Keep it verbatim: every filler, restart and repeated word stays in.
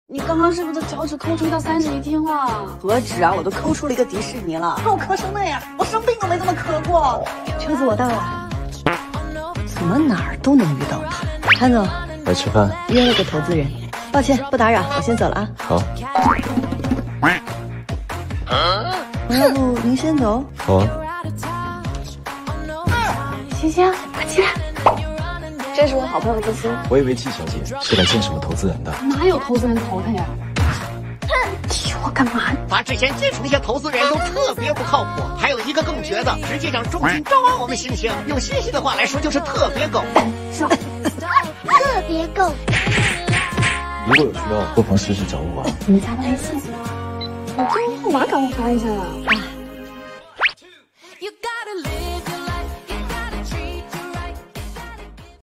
你刚刚是不是脚趾抠出一道三室一厅了？ 何止啊，我都抠出了一个迪士尼了。看我磕成那样，我生病都没这么磕过。车子我到了，怎么哪儿都能遇到他？潘总， 来吃饭。 约了个投资人，抱歉不打扰，我先走了啊。 好。 要不您先走？ 好啊。 星星，快起来！这是我好朋友之心。 我以为季小姐是来见什么投资人的。 哪有投资人投他呀？提我干嘛？ 他之前接触那些投资人都特别不靠谱，还有一个更绝的，直接让重金招安我们星星。用星星的话来说，就是特别狗。 是吧？ 特别狗。 如果有需要，不妨试试找我啊。 你们加个微信。你这号码赶快发一下呀！